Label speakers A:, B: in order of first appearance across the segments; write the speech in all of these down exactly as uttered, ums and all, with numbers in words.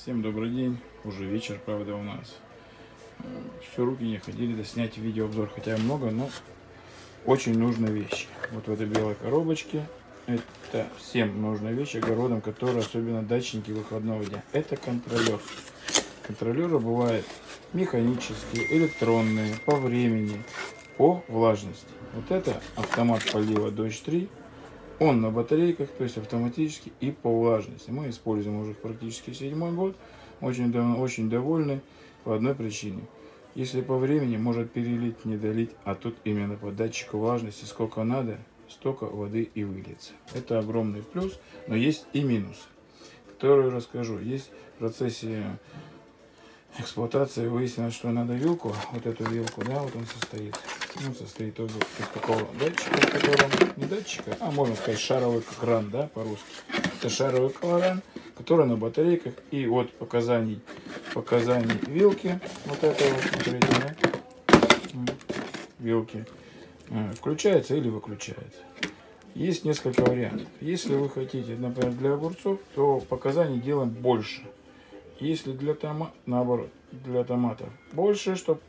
A: Всем добрый день, уже вечер, правда, у нас. Все, руки не ходили до снять видеообзор, хотя много, но очень нужная вещь. Вот в этой белой коробочке, это всем нужная вещь огородам, которые особенно дачники выходного дня. Это контролер. Контролеры бывают механические, электронные, по времени, по влажности. Вот это автомат полива дождь три. Он на батарейках, то есть автоматически и по влажности. Мы используем уже практически седьмой год. Очень, очень довольны по одной причине. Если по времени может перелить, не долить, а тут именно по датчику влажности сколько надо, столько воды и выльется. Это огромный плюс, но есть и минус, который расскажу. Есть в процессе эксплуатации выяснилось, что надо вилку, вот эту вилку, да, вот он состоит. Он состоит из такого датчика, которого, не датчика, а можно сказать шаровый кран, да, по-русски. Это шаровый кран, который на батарейках, и вот показаний, показаний вилки, вот этого, смотрите, да, вилки, включается или выключается. Есть несколько вариантов. Если вы хотите, например, для огурцов, то показаний делаем больше. Если для томатов, наоборот, для томатов больше, чтобы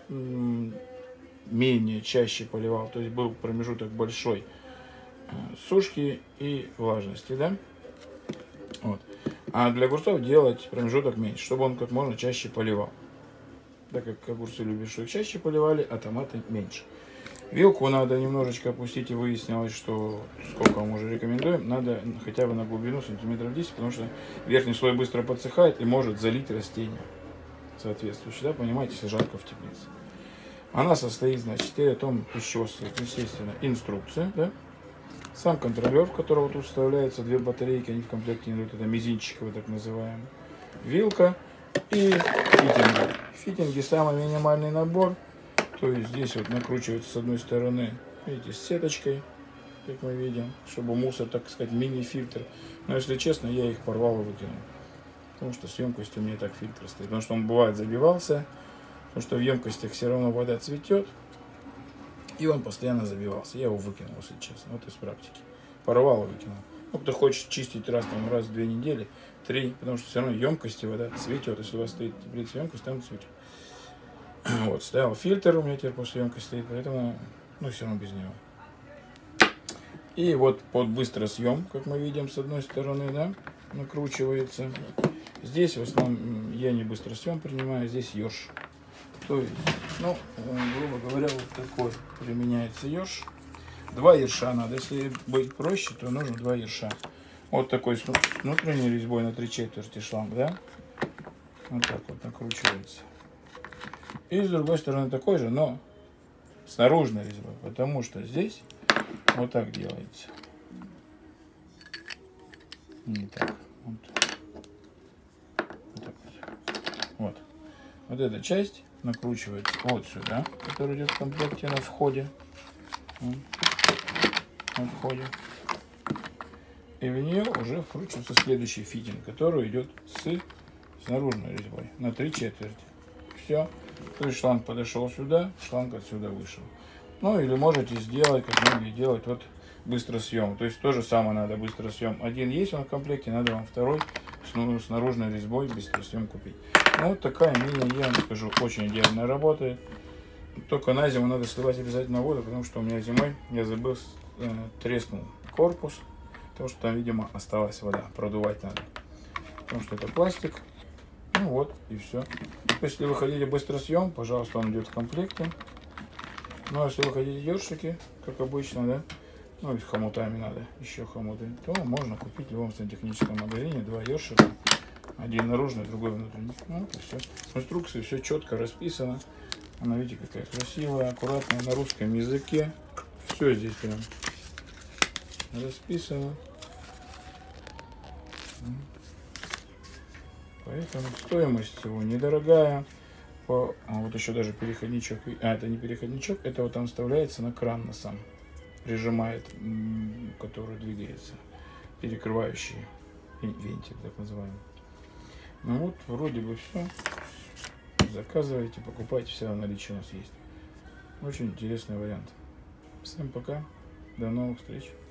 A: менее, чаще поливал, то есть был промежуток большой сушки и влажности, да? Вот. А для огурцов делать промежуток меньше, чтобы он как можно чаще поливал. Так как огурцы любят, что их чаще поливали, а томаты меньше. Вилку надо немножечко опустить, и выяснилось, что сколько мы уже рекомендуем, надо хотя бы на глубину сантиметров десять, потому что верхний слой быстро подсыхает и может залить растение соответствующее, да, понимаете, если жарко в теплице. Она состоит, значит, и о том, из чего состоит, естественно, инструкция, да, сам контролер, в которого тут вставляются две батарейки, они в комплекте идут, это мизинчиковый, так называемый, вилка и фитинги. Фитинги самый минимальный набор. То есть здесь вот накручивается с одной стороны, видите, с сеточкой, как мы видим, чтобы мусор, так сказать, мини-фильтр. Но если честно, я их порвал и выкинул. Потому что с емкостью у меня и так фильтр стоит. Потому что он бывает забивался, потому что в емкостях все равно вода цветет. И он постоянно забивался. Я его выкинул, если честно. Вот из практики. Порвал и выкинул. Ну, кто хочет чистить раз, там, раз в две недели, три, потому что все равно емкости вода цветет. Если у вас стоит теплица емкость, там цветет. Вот, стоял фильтр у меня теперь после емкости стоит, поэтому, ну, все равно без него. И вот под быстросъем, как мы видим, с одной стороны, да, накручивается. Здесь в основном я не быстросъем принимаю, здесь еж. То есть, ну, грубо говоря, вот такой применяется еж. Два ерша надо, если быть проще, то нужно два ерша. Вот такой с внутренней резьбой на три четверти шланг, да, вот так вот накручивается. И с другой стороны такой же, но с наружной резьбой, потому что здесь вот так делается. Не так. Вот. Вот, так вот. Вот. Вот эта часть накручивается вот сюда, которая идет в комплекте на входе. На входе. И в нее уже вкручивается следующий фитинг, который идет с, с наружной резьбой на три четверти. Все. То есть шланг подошел сюда, шланг отсюда вышел. Ну или можете сделать, как многие делают, вот быстросъем. То есть то же самое надо быстросъем. Один есть он в комплекте, надо вам второй с, ну, с наружной резьбой быстросъем купить. Ну вот такая мини, я вам скажу, очень идеально работает. Только на зиму надо сливать обязательно воду, потому что у меня зимой, я забыл, э, треснул корпус. Потому что там, видимо, осталась вода. Продувать надо. Потому что это пластик. Ну вот, и все. Если вы хотите быстросъем, пожалуйста, он идет в комплекте. Ну, а если вы хотите ёршики, как обычно, да, ну, и с хомутами надо, еще хомуты, то можно купить в любом сантехническом магазине два ёршика. Один наружный, другой внутренний. Ну, и все. В инструкции все четко расписано. Она, видите, какая красивая, аккуратная, на русском языке. Все здесь прям расписано. Поэтому стоимость его недорогая. По, а вот еще даже переходничок. А, это не переходничок, это вот там вставляется на кран на сам. Прижимает, который двигается. Перекрывающий вентиль, так называемый. Ну вот, вроде бы все. Заказывайте, покупайте, все в наличии у нас есть. Очень интересный вариант. Всем пока. До новых встреч.